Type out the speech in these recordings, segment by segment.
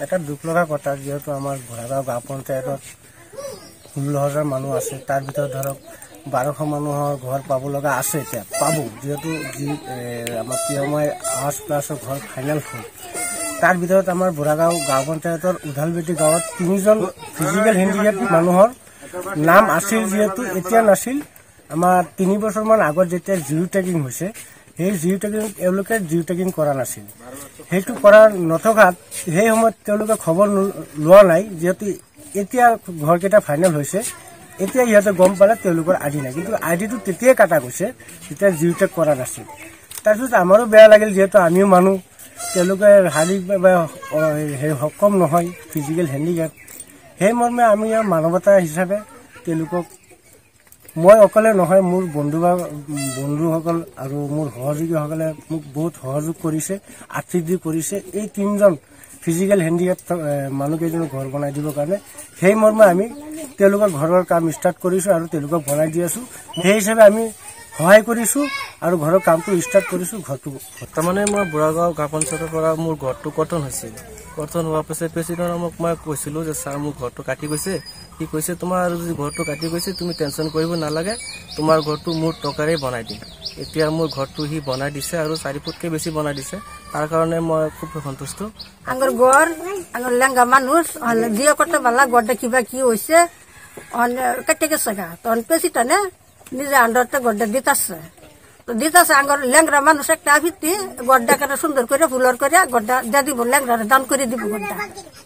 এটা দুখ লগা কথা যেহেতু আমার ঘোড়াগাঁও গাঁও পঞ্চায়তত 16,000 মানুষ আছে তার ভিতৰত ধৰক 1200 মানুহৰ ঘৰ পাব লগা আছে এতিয়া পাব যেহেতু আমাৰ পিএমআই আৱাস প্লাছৰ ঘৰ ফাইনেল হ'ল তাৰ ভিতৰত আমাৰ বুঢ়াগাঁও গাঁও পঞ্চায়তৰ উধালবেটি গাঁৱত 3জন ফিজিক্যাল হেণ্ডিক্যাপ মানুহৰ নাম আছিল যেহেতু এতিয়া নাছিল আমাৰ 3 বছৰমান আগত যেতিয়া জিও ট্যাগিং হৈছে সেই জিও ট্যাগিং এওঁলোকে জিও ট্যাগিং কৰা নাছিল সেইটো কৰা নথকাত সেই সময়ত তেওঁলোকে খবৰ লোৱা নাই যেহেতু এতিয়া ঘৰকেইটা ফাইনেল হৈছে এতিয়া ইহঁতে গম পালে তেওঁলোকৰ আইডি নাই কিন্তু আইডিটো তেতিয়াই কাটা গৈছে যেতিয়া জিও ট্যাগ কৰা নাছিল তাৰপিছত আমাৰো বেয়া লাগিল যেহেতু আমিও মানুহ তেওঁলোকে শাৰীৰিকভাৱে সক্ষম নহয় ফিজিক্যাল হেণ্ডিক্যাপ সেই মৰ্মে আমি মানৱতা হিচাপে তেওঁলোকক মই অকলে নহয় মোৰ বন্ধুসকল আৰু মোৰ সহযোগীসকলে মোক বহুত সহযোগ কৰিছে আৰ্থিক দি কৰিছে এই 3জন ফিজিক্যাল হেণ্ডিক্যাপ মানুহকেইজনক ঘৰ বনাই দিবৰ কাৰণে সেই মৰ্মে আমি তেওঁলোকৰ ঘৰৰ কাম ষ্টাৰ্ট কৰিছোঁ আৰু তেওঁলোকক বনাই দি আছোঁ সেই হিচাপে আমি সহায় কৰিছোঁ আৰু ঘৰৰ কামটো ষ্টাৰ্ট কৰিছোঁ ঘৰটো তাৰমানে মই বুঢ়াগাঁও গাঁও পঞ্চায়তৰ পৰা মোৰ ঘৰটো কৰ্তন হৈছিল কৰ্তন হোৱাৰ পিছত প্ৰেচিডেণ্টক মই কৈছিলোঁ যে ছাৰ মোৰ ঘৰটো কাটি গৈছে কি কৈছে তোমাৰ যদি ঘৰটো কাটি গৈছে তুমি টেনশ্যন কৰিব নালাগে তোমাৰ ঘৰটো মোৰ টকাৰে বনাই দিম এতিয়া মোৰ ঘৰটো সি বনাই দিছে আৰু 4 ফুটকৈ বেছি বনাই দিছে তাৰ কাৰণে মই খুব সন্তুষ্ট আঙৰ ঘৰ আঙৰ লেংগা মানুহ জিও করতে পারলা গড়টা কিবা কি হয়েছে কেটে গেছে গা তখন প্রেসিডেন্টে নিজে আন্ডারতে গড়টা দিতাছে আঙর লেংরা মানুষ একটা ভিত্তি গড়টা কেন সুন্দর করে ফুলর করে গড়টা দিয়ে দিব লেংরা দান করে দিব গড়টা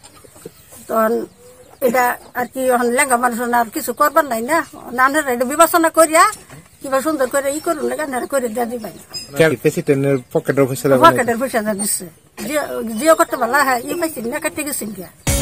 তখন এটা আর কি লেঙ্গা মানুষ আর কিছু করবার নাই না নানের এটা বিবেচনা করিয়া কিবা সুন্দর করে করুন লেগে করে দিয়ে দিবেন পকেটের পয়সা দিচ্ছে জিও করতে পারলা হ্যাঁ পাইছি না কেটে গেছেন গিয়া